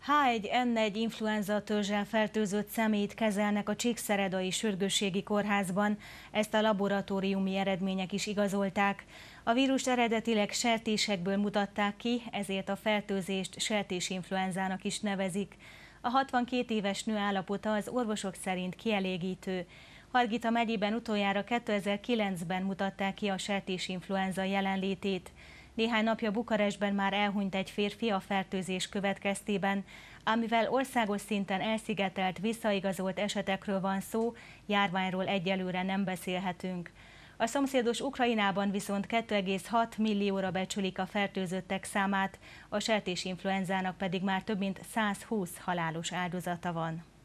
H1N1 influenza törzssel fertőzött személyt kezelnek a Csíkszeredai Sürgősségi Kórházban, ezt a laboratóriumi eredmények is igazolták. A vírust eredetileg sertésekből mutatták ki, ezért a fertőzést sertésinfluenzának is nevezik. A 62 éves nő állapota az orvosok szerint kielégítő. Hargita megyében utoljára 2009-ben mutatták ki a sertésinfluenza jelenlétét. Néhány napja Bukarestben már elhunyt egy férfi a fertőzés következtében, ám mivel országos szinten elszigetelt, visszaigazolt esetekről van szó, járványról egyelőre nem beszélhetünk. A szomszédos Ukrajnában viszont 2,6 millióra becsülik a fertőzöttek számát, a sertésinfluenzának pedig már több mint 120 halálos áldozata van.